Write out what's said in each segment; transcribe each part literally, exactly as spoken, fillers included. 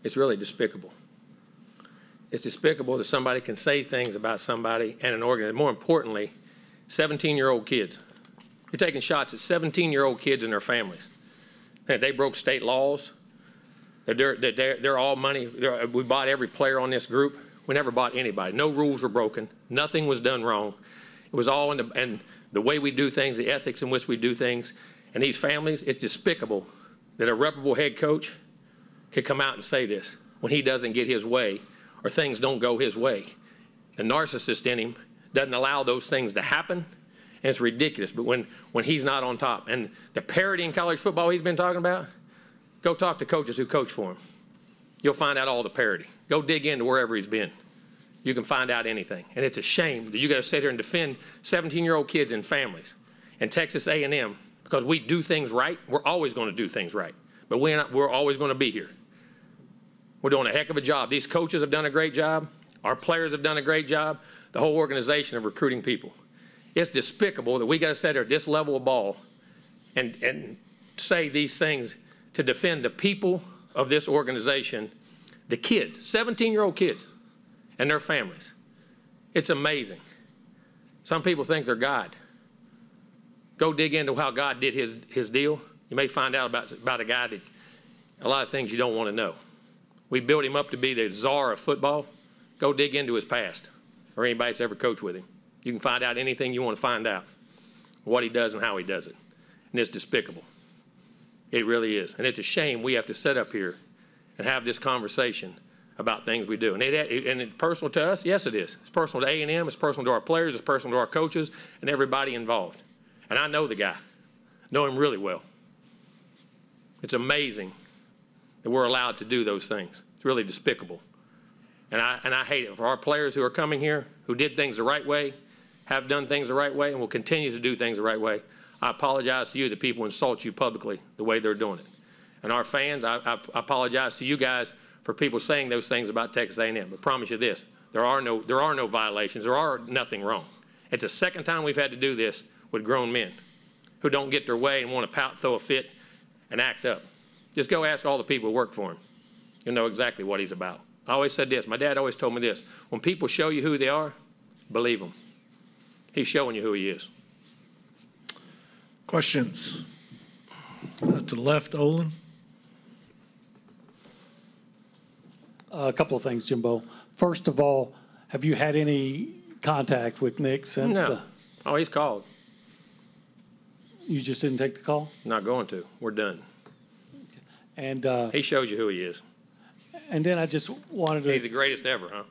It's really despicable. It's despicable that somebody can say things about somebody and an organization. More importantly, seventeen-year-old kids. You're taking shots at seventeen-year-old kids and their families. That they broke state laws. That they're, that they're, they're all money. They're, we bought every player on this group. We never bought anybody. No rules were broken. Nothing was done wrong. It was all in the, and the way we do things, the ethics in which we do things. And these families, it's despicable that a reputable head coach could come out and say this when he doesn't get his way or things don't go his way. The narcissist in him doesn't allow those things to happen, and it's ridiculous. But when, when he's not on top, and the parity in college football he's been talking about, go talk to coaches who coach for him. You'll find out all the parity. Go dig into wherever he's been. You can find out anything. And it's a shame that you got to sit here and defend seventeen-year-old kids and families. And Texas A and M, because we do things right, we're always going to do things right. But we're, not, we're always going to be here. We're doing a heck of a job. These coaches have done a great job. Our players have done a great job. The whole organization of recruiting people. It's despicable that we got to sit here at this level of ball and, and say these things to defend the people of this organization, the kids, seventeen-year-old kids and their families. It's amazing. Some people think they're God. Go dig into how God did his, his deal. You may find out about, about a guy that a lot of things you don't want to know. We built him up to be the czar of football. Go dig into his past or anybody that's ever coached with him. You can find out anything you want to find out, what he does and how he does it. And it's despicable. It really is. And it's a shame we have to sit up here and have this conversation about things we do. And, it, and it's personal to us? Yes, it is. It's personal to A and M. It's personal to our players. It's personal to our coaches and everybody involved. And I know the guy. Know him really well. It's amazing that we're allowed to do those things. It's really despicable. And I, and I hate it. For our players who are coming here, who did things the right way, have done things the right way, and will continue to do things the right way, I apologize to you that people insult you publicly the way they're doing it. And our fans, I, I, I apologize to you guys for people saying those things about Texas A and M. But I promise you this, there are no, there are no violations. There are nothing wrong. It's the second time we've had to do this with grown men who don't get their way and want to pout, throw a fit, and act up. Just go ask all the people who work for him. You'll know exactly what he's about. I always said this. My dad always told me this. When people show you who they are, believe them. He's showing you who he is. Questions? Uh, to the left, Olin. Uh, a couple of things, Jimbo. First of all, have you had any contact with Nick since? No. Uh, oh, he's called. You just didn't take the call? Not going to. We're done. And uh, he shows you who he is. And then I just wanted to. He's the greatest ever, huh?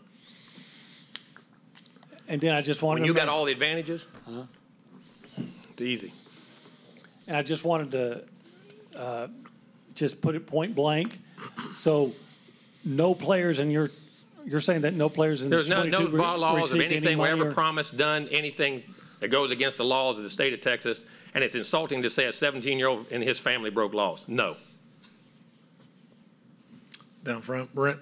And then I just wanted. When you to got all the advantages, uh-huh. It's easy. And I just wanted to uh, just put it point blank. So, no players in your. You're saying that no players in There's this no, no re- laws of anything any we ever or... promised, done anything that goes against the laws of the state of Texas, and it's insulting to say a seventeen-year-old and his family broke laws. No. Down front, Brent.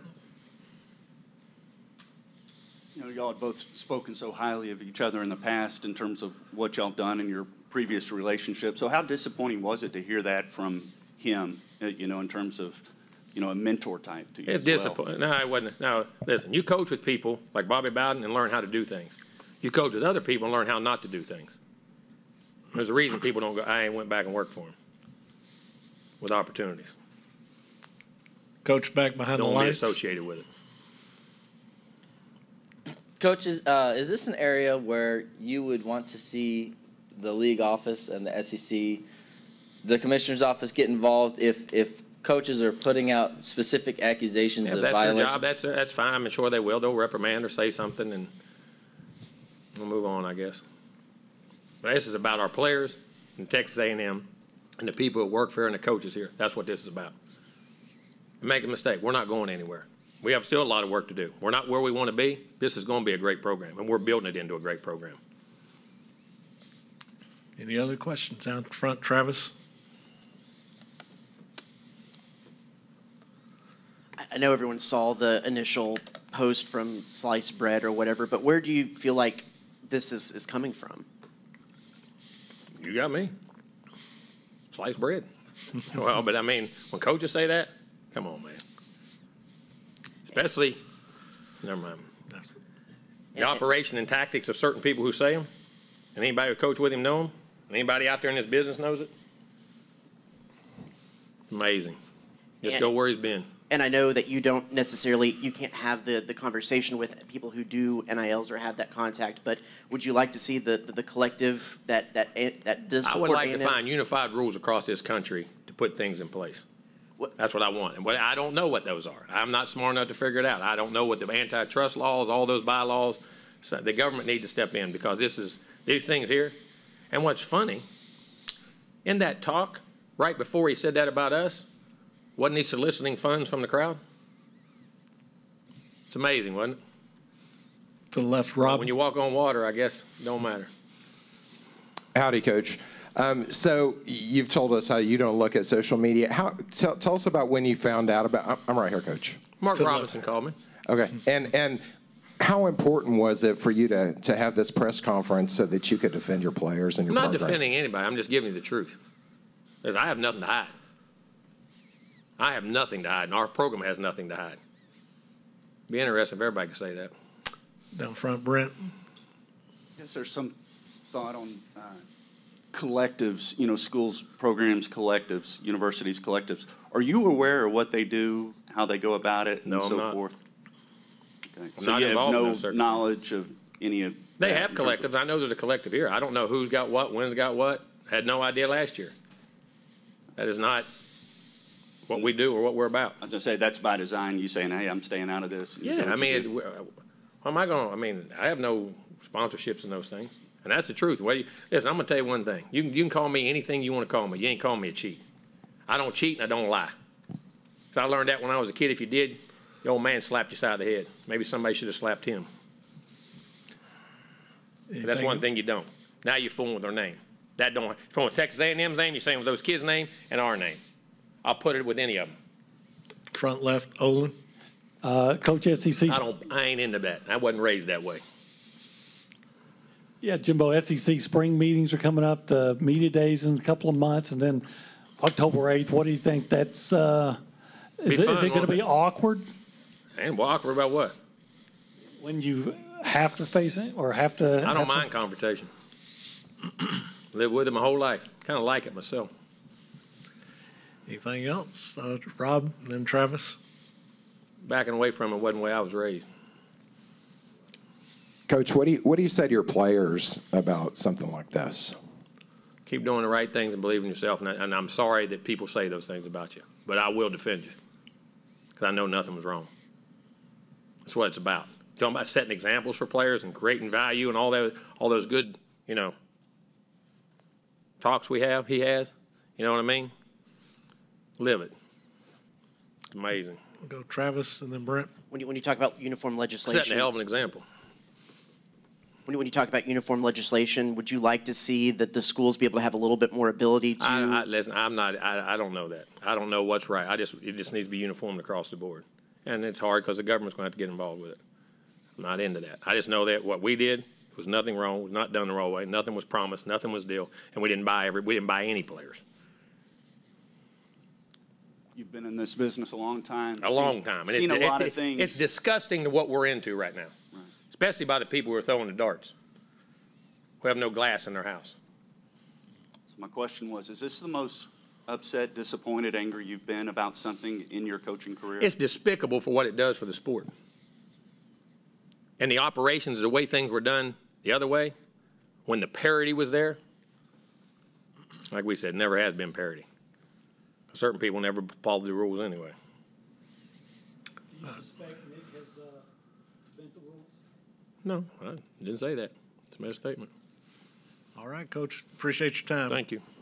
You know, y'all have both spoken so highly of each other in the past in terms of what y'all have done in your previous relationship. So how disappointing was it to hear that from him, you know, in terms of, you know, a mentor type to you? It's disappointing. Well? No, it wasn't. No, listen, you coach with people like Bobby Bowden and learn how to do things. You coach with other people and learn how not to do things. There's a reason people don't go, I ain't went back and worked for him with opportunities. Coach back behind don't the lights. Don't be associated with it. Coach, is, uh, is this an area where you would want to see the league office and the S E C, the commissioner's office get involved if, if coaches are putting out specific accusations yeah, of that's violation? Their job. That's, that's fine. I'm sure they will. They'll reprimand or say something, and we'll move on, I guess. But this is about our players and Texas A and M and the people who work for and the coaches here. That's what this is about. And make a mistake. We're not going anywhere. We have still a lot of work to do. We're not where we want to be. This is going to be a great program, and we're building it into a great program. Any other questions down front, Travis? I know everyone saw the initial post from Sliced Bread or whatever, but where do you feel like this is, is coming from? You got me. Sliced bread. Well, but I mean, when coaches say that, come on, man. especially, never mind. That's- The operation and tactics of certain people who say them, and anybody who coach with him know them, and anybody out there in this business knows it. Amazing. Just And- go where he's been. And I know that you don't necessarily, you can't have the, the conversation with people who do N I Ls or have that contact, but would you like to see the, the, the collective that, that, that does I support would like A to and M? find unified rules across this country to put things in place. What- That's what I want. And what, I don't know what those are. I'm not smart enough to figure it out. I don't know what the antitrust laws, all those bylaws, so the government needs to step in because this is, these things here. And what's funny, in that talk, right before he said that about us, wasn't he soliciting funds from the crowd? It's amazing, wasn't it? To the left, Rob. When you walk on water, I guess, it don't matter. Howdy, Coach. Um, so you've told us how you don't look at social media. How tell, tell us about when you found out about. I'm right here, Coach. Mark To the Robinson called me. Okay, and and how important was it for you to to have this press conference so that you could defend your players and I'm your not program? defending anybody. I'm just giving you the truth. Because I have nothing to hide. I have nothing to hide, and our program has nothing to hide. Be interesting if everybody could say that. Down front, Brent. Is there some thought on uh, collectives, you know, schools, programs, collectives, universities, collectives? Are you aware of what they do, how they go about it, and No, I'm so not. forth? Okay. I'm So not you have involved in no those circles. knowledge of any of They that have in terms of- collectives. I know there's a collective here. I don't know who's got what, when's got what. Had no idea last year. That is not what we do or what we're about. I was gonna say, that's by design, you saying, hey, I'm staying out of this. and you do Yeah, I what you mean, do. it- how am I going to, I mean, I have no sponsorships in those things. And that's the truth. Well, you, listen, I'm going to tell you one thing. You can, you can call me anything you want to call me. You ain't calling me a cheat. I don't cheat and I don't lie. So I learned that when I was a kid. If you did, the old man slapped you side of the head. Maybe somebody should have slapped him. But that's Anything- one thing you don't. Now you're fooling with their name. That don't, if you want Texas A and M's name, you're saying with those kids' name and our name. I'll put it with any of them. Front left, Olin. Uh, Coach S E C, I don't, I ain't into that. I wasn't raised that way. yeah, Jimbo, S E C spring meetings are coming up, the media days in a couple of months, and then October eighth. What do you think? That's, uh, is Be it, is fun, it going to won't be it? awkward And well, awkward about what? when you have to face it or have to? I don't have some- mind confrontation. Lived with it my whole life. Kind of like it myself. Anything else? Uh, Rob, and then Travis. Backing away from it wasn't the way I was raised. Coach, what do you what do you say to your players about something like this? Keep doing the right things and believe in yourself. And, I, and I'm sorry that people say those things about you, but I will defend you because I know nothing was wrong. That's what it's about. Talking about setting examples for players and creating value and all that, all those good, you know, talks we have. He has. You know what I mean? Live it. It's amazing. We'll go Travis and then Brent. When you, when you talk about uniform Setting legislation, a hell of an example. when you, when you talk about uniform legislation, would you like to see that the schools be able to have a little bit more ability to? I, I, listen, I'm not, I, I don't know that. I don't know what's right. I just, it just needs to be uniformed across the board. And it's hard because the government's going to have to get involved with it. I'm not into that. I just know that what we did was nothing wrong, was not done the wrong way. Nothing was promised, nothing was deal, and we didn't buy every, we didn't buy any players. You've been in this business a long time. A seen- long time. And Seen a it's, lot it's, of things. It's disgusting to what we're into right now, especially by the people who are throwing the darts, who have no glass in their house. So my question was, is this the most upset, disappointed, angry you've been about something in your coaching career? It's despicable for what it does for the sport. And the operations, the way things were done the other way, when the parity was there, like we said, never has been parity. Certain people never follow the rules anyway. Do you suspect Nick has uh, bent the rules? No, I didn't say that. It's my statement. All right, Coach. Appreciate your time. Thank you.